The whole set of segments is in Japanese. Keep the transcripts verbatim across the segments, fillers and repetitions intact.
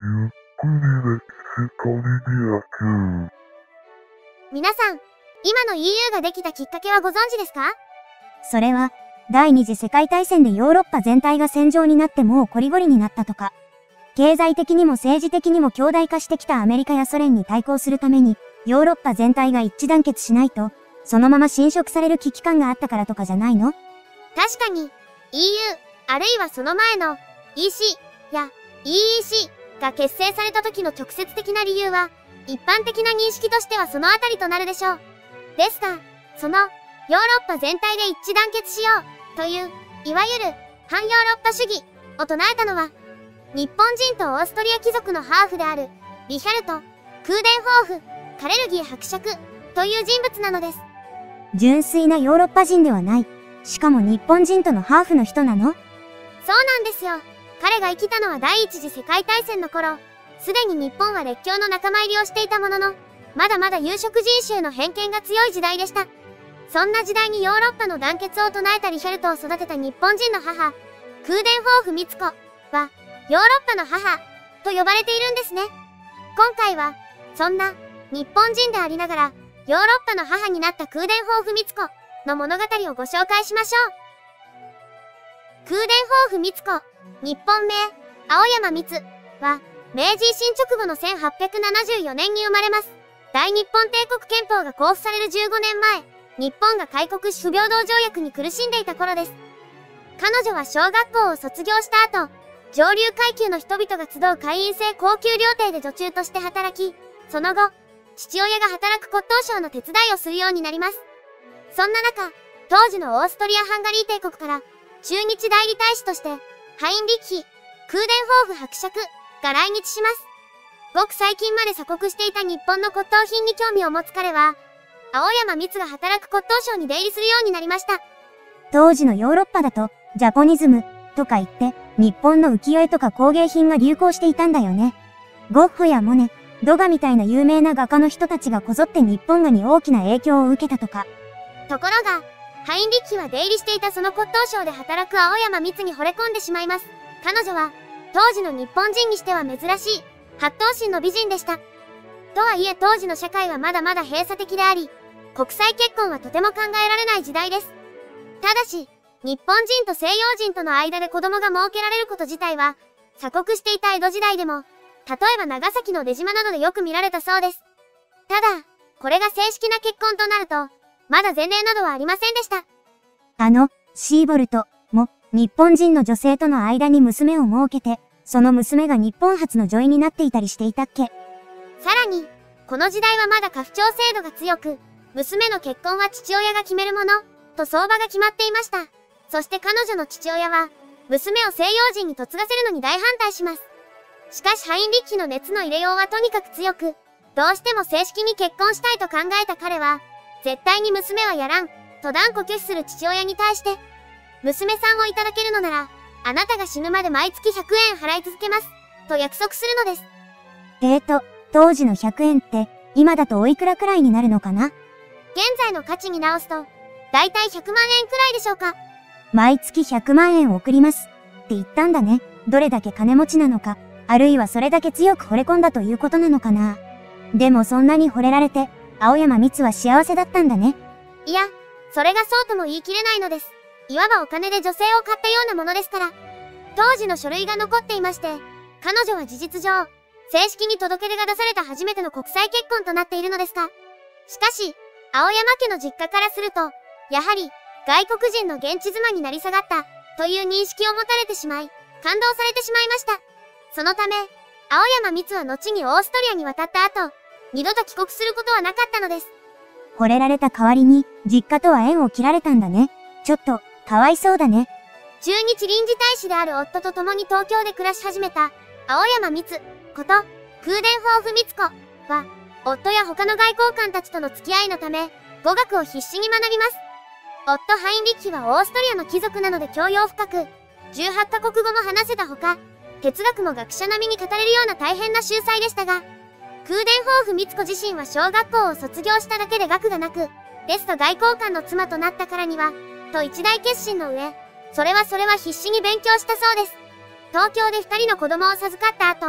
ゆっくり歴史トリビア級。 皆さん、今の イーユー ができたきっかけはご存知ですか？ それは、第二次世界大戦でヨーロッパ全体が戦場になってもうこりごりになったとか。経済的にも政治的にも強大化してきたアメリカやソ連に対抗するために、ヨーロッパ全体が一致団結しないと、そのまま侵食される危機感があったからとかじゃないの？ 確かに、イーユー、あるいはその前の イーシー や イーイーシー が結成された時の直接的な理由は、一般的な認識としてはそのあたりとなるでしょう。ですが、その、ヨーロッパ全体で一致団結しよう、という、いわゆる、反ヨーロッパ主義、を唱えたのは、日本人とオーストリア貴族のハーフである、リヒャルト・クーデンホーフ・カレルギー伯爵、という人物なのです。 純粋なヨーロッパ人ではない。しかも日本人とのハーフの人なの？ そうなんですよ。彼が生きたのは第一次世界大戦の頃、すでに日本は列強の仲間入りをしていたものの、まだまだ有色人種への偏見が強い時代でした。そんな時代にヨーロッパの団結を唱えたリヒャルトを育てた日本人の母、クーデンホーフ美津子は、ヨーロッパの母、と呼ばれているんですね。今回は、そんな、日本人でありながら、ヨーロッパの母になったクーデンホーフ美津子の物語をご紹介しましょう。クーデンホーフ美津子、日本名、青山美津は、明治維新直後のせんはっぴゃくななじゅうよねんに生まれます。大日本帝国憲法が公布されるじゅうごねんまえ、日本が開国し不平等条約に苦しんでいた頃です。彼女は小学校を卒業した後、上流階級の人々が集う会員制高級料亭で女中として働き、その後、父親が働く骨董商の手伝いをするようになります。そんな中、当時のオーストリア・ハンガリー帝国から、駐日代理大使として、ハインリッヒ・クーデンホーフ伯爵が来日します。ごく最近まで鎖国していた日本の骨董品に興味を持つ彼は、青山美津が働く骨董商に出入りするようになりました。 当時のヨーロッパだと、ジャポニズム、とか言って、日本の浮世絵とか工芸品が流行していたんだよね。ゴッホやモネ、ドガみたいな有名な画家の人たちがこぞって日本画に大きな影響を受けたとか。 ところが、ハインリッヒは出入りしていたその骨董商で働く青山美津に惚れ込んでしまいます。彼女は、当時の日本人にしては珍しい、八頭身の美人でした。とはいえ当時の社会はまだまだ閉鎖的であり、国際結婚はとても考えられない時代です。ただし、日本人と西洋人との間で子供が設けられること自体は、鎖国していた江戸時代でも、例えば長崎の出島などでよく見られたそうです。ただ、これが正式な結婚となると、まだ前例などはありませんでした。 あの、シーボルトも、日本人の女性との間に娘を設けて、その娘が日本初の女医になっていたりしていたっけ？ さらに、この時代はまだ家父長制度が強く、娘の結婚は父親が決めるもの、と相場が決まっていました。そして彼女の父親は、娘を西洋人に嫁がせるのに大反対します。しかしハインリッヒの熱の入れようはとにかく強く、どうしても正式に結婚したいと考えた彼は、絶対に娘はやらん、と断固拒否する父親に対して、娘さんをいただけるのなら、あなたが死ぬまで毎月ひゃくえん払い続けます、と約束するのです。 えーと、当時のひゃくえんって、今だとおいくらくらいになるのかな？ 現在の価値に直すと、だいたいひゃくまんえんくらいでしょうか。 毎月ひゃくまんえん送ります。って言ったんだね。どれだけ金持ちなのか、あるいはそれだけ強く惚れ込んだということなのかな。でもそんなに惚れられて、青山美津は幸せだったんだね。 いや、それがそうとも言い切れないのです。いわばお金で女性を買ったようなものですから。当時の書類が残っていまして、彼女は事実上、正式に届け出が出された初めての国際結婚となっているのですが。しかし、青山家の実家からすると、やはり、外国人の現地妻になり下がった、という認識を持たれてしまい、感動されてしまいました。そのため、青山美津は後にオーストリアに渡った後、二度と帰国することはなかったのです。 惚れられた代わりに、実家とは縁を切られたんだね。ちょっと、かわいそうだね。 駐日臨時大使である夫と共に東京で暮らし始めた、青山美津、こと、クーデンホーフ美津子は、夫や他の外交官たちとの付き合いのため、語学を必死に学びます。夫ハインリッヒはオーストリアの貴族なので教養深く、じゅうはちカ国語も話せたほか、哲学も学者並みに語れるような大変な秀才でしたが、クーデンホーフ美津子自身は小学校を卒業しただけで学がなく、ですと外交官の妻となったからには、と一大決心の上、それはそれは必死に勉強したそうです。東京で二人の子供を授かった後、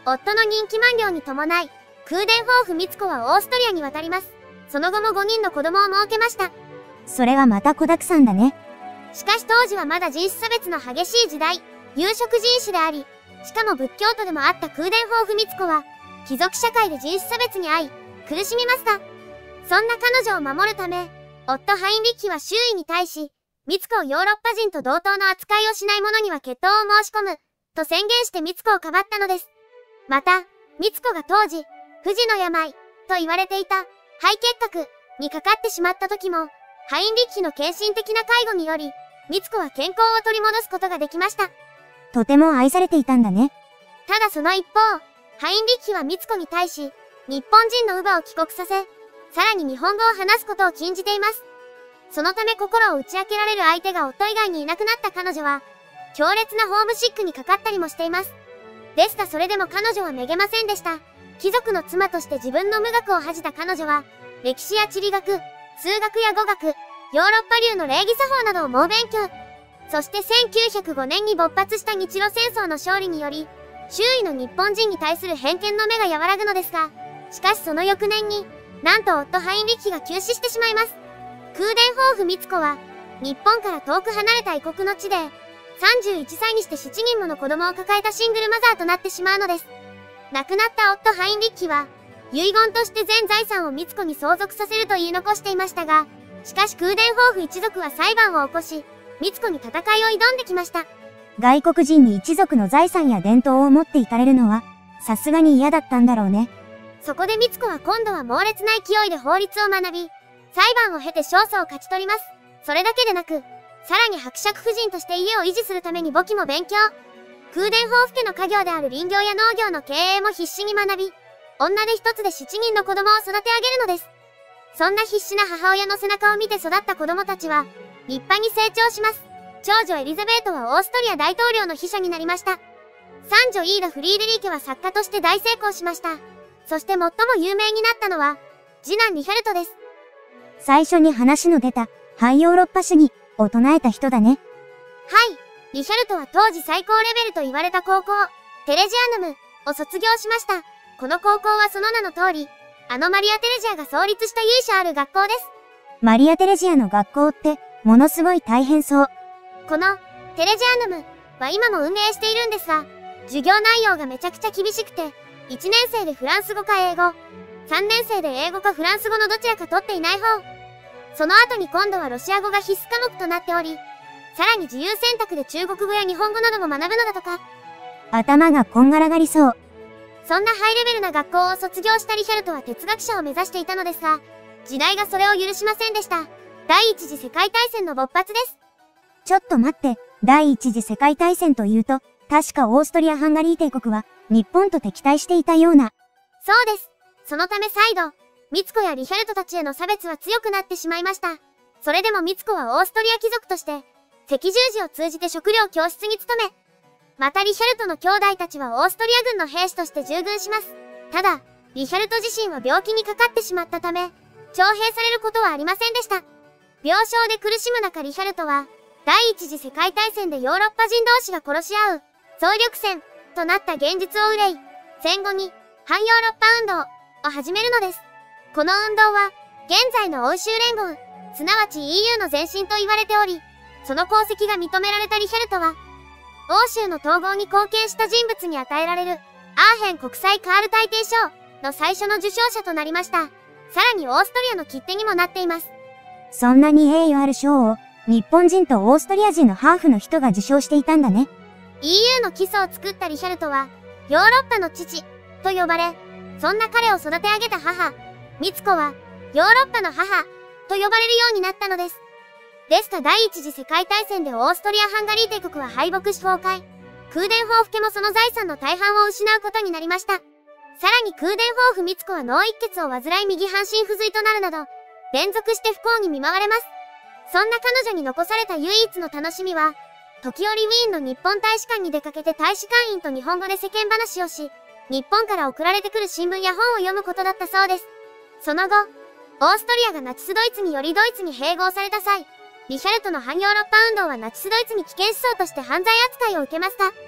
夫の任期満了に伴い、空伝夫婦美津子はオーストリアに渡ります。その後もごにんの子供を設けました。 それはまた子沢山だね。 しかし当時はまだ人種差別の激しい時代、有色人種であり、しかも仏教徒でもあった空伝夫婦美津子は、貴族社会で人種差別に遭い、苦しみました。そんな彼女を守るため、夫ハインリッヒは周囲に対し、美津子をヨーロッパ人と同等の扱いをしない者には決闘を申し込む、と宣言して美津子をかばったのです。また、美津子が当時、不治の病、と言われていた、肺結核にかかってしまった時も、ハインリッヒの献身的な介護により、美津子は健康を取り戻すことができました。 とても愛されていたんだね。 ただその一方、ハインリッヒは美津子に対し、日本人の乳母を帰国させ、さらに日本語を話すことを禁じています。そのため心を打ち明けられる相手が夫以外にいなくなった彼女は、強烈なホームシックにかかったりもしています。ですがそれでも彼女はめげませんでした。貴族の妻として自分の無学を恥じた彼女は、歴史や地理学、数学や語学、ヨーロッパ流の礼儀作法などを猛勉強。そしてせんきゅうひゃくごねんに勃発した日露戦争の勝利により、周囲の日本人に対する偏見の目が和らぐのですが、しかしその翌年に、なんと夫ハインリッヒが急死してしまいます。空伝夫婦美津子は、日本から遠く離れた異国の地で、さんじゅういっさいにしてしちにんもの子供を抱えたシングルマザーとなってしまうのです。亡くなった夫ハインリッヒは、遺言として全財産を美津子に相続させると言い残していましたが、しかし空伝夫婦一族は裁判を起こし、美津子に戦いを挑んできました。 外国人に一族の財産や伝統を持っていかれるのは、さすがに嫌だったんだろうね。 そこで美津子は今度は猛烈な勢いで法律を学び、裁判を経て勝訴を勝ち取ります。それだけでなく、さらに伯爵夫人として家を維持するために簿記も勉強。空伝夫婦家の家業である林業や農業の経営も必死に学び、女手一つで七人の子供を育て上げるのです。そんな必死な母親の背中を見て育った子供たちは、立派に成長します。長女エリザベートはオーストリア大統領の秘書になりました。三女イーダ・フリーデリー家は作家として大成功しました。そして最も有名になったのは、次男リヒャルトです。 最初に話の出た、反ヨーロッパ主義を唱えた人だね。 はい。リヒャルトは当時最高レベルと言われた高校、テレジアヌムを卒業しました。この高校はその名の通り、あのマリア・テレジアが創立した由緒ある学校です。 マリア・テレジアの学校って、ものすごい大変そう。 この、テレジアヌムは今も運営しているんですが、授業内容がめちゃくちゃ厳しくて、いちねん生でフランス語か英語、さんねん生で英語かフランス語のどちらか取っていない方。その後に今度はロシア語が必須科目となっており、さらに自由選択で中国語や日本語なども学ぶのだとか。 頭がこんがらがりそう。 そんなハイレベルな学校を卒業したリヒャルトは哲学者を目指していたのですが、時代がそれを許しませんでした。第一次世界大戦の勃発です。 ちょっと待って、第一次世界大戦というと、確かオーストリア・ハンガリー帝国は、日本と敵対していたような。 そうです。そのため再度、美津子やリヒャルトたちへの差別は強くなってしまいました。それでも美津子はオーストリア貴族として、赤十字を通じて食料教室に勤め、またリヒャルトの兄弟たちはオーストリア軍の兵士として従軍します。ただ、リヒャルト自身は病気にかかってしまったため、徴兵されることはありませんでした。病床で苦しむ中リヒャルトは、第一次世界大戦でヨーロッパ人同士が殺し合う、総力戦となった現実を憂い、戦後に、反ヨーロッパ運動を始めるのです。この運動は、現在の欧州連合、すなわち イーユー の前身と言われており、その功績が認められたリヒャルトは、欧州の統合に貢献した人物に与えられる、アーヘン国際カール大帝賞の最初の受賞者となりました。さらにオーストリアの切手にもなっています。 そんなに栄誉ある賞を、日本人とオーストリア人のハーフの人が受賞していたんだね。 イーユー の基礎を作ったリヒャルトは、ヨーロッパの父と呼ばれ、そんな彼を育て上げた母、美津子は、ヨーロッパの母と呼ばれるようになったのです。ですが第一次世界大戦でオーストリア・ハンガリー帝国は敗北し崩壊。空伝夫婦家もその財産の大半を失うことになりました。さらに空伝夫婦美津子は脳一血を患い右半身不随となるなど、連続して不幸に見舞われます。そんな彼女に残された唯一の楽しみは、時折ウィーンの日本大使館に出かけて大使館員と日本語で世間話をし、日本から送られてくる新聞や本を読むことだったそうです。その後、オーストリアがナチスドイツによりドイツに併合された際、リヒャルトの反ヨーロッパ運動はナチスドイツに危険思想として犯罪扱いを受けました。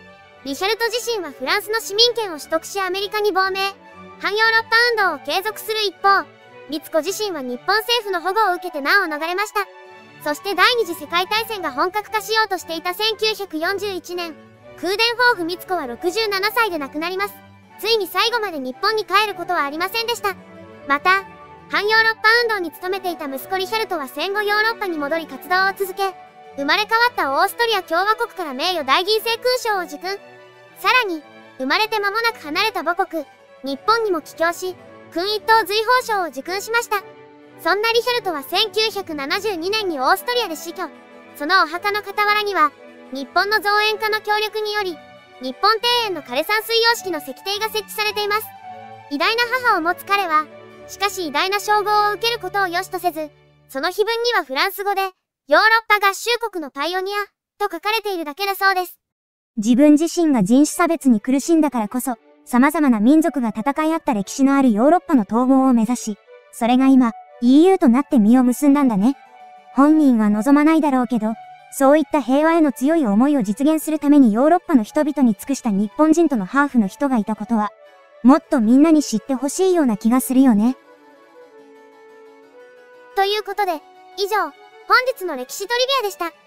リシャルト自身はフランスの市民権を取得しアメリカに亡命。反ヨーロッパ運動を継続する一方、美津子自身は日本政府の保護を受けて難を逃れました。そして第二次世界大戦が本格化しようとしていたせんきゅうひゃくよんじゅういちねん、空伝夫婦美津子はろくじゅうななさいで亡くなります。ついに最後まで日本に帰ることはありませんでした。また、反ヨーロッパ運動に努めていた息子リシャルトは戦後ヨーロッパに戻り活動を続け、生まれ変わったオーストリア共和国から名誉大銀星勲章を受勲。さらに、生まれて間もなく離れた母国、日本にも帰郷し、勲一等随宝章を受勲しました。そんなリシャルトはせんきゅうひゃくななじゅうにねんにオーストリアで死去。そのお墓の傍らには、日本の造園家の協力により、日本庭園の枯山水様式の石庭が設置されています。偉大な母を持つ彼は、しかし偉大な称号を受けることを良しとせず、その碑文にはフランス語で、ヨーロッパ合衆国のパイオニア、と書かれているだけだそうです。 自分自身が人種差別に苦しんだからこそ、様々な民族が戦い合った歴史のあるヨーロッパの統合を目指し、それが今、イーユー となって実を結んだんだね。本人は望まないだろうけど、そういった平和への強い思いを実現するためにヨーロッパの人々に尽くした日本人とのハーフの人がいたことは、もっとみんなに知ってほしいような気がするよね。 ということで、以上、本日の歴史トリビアでした。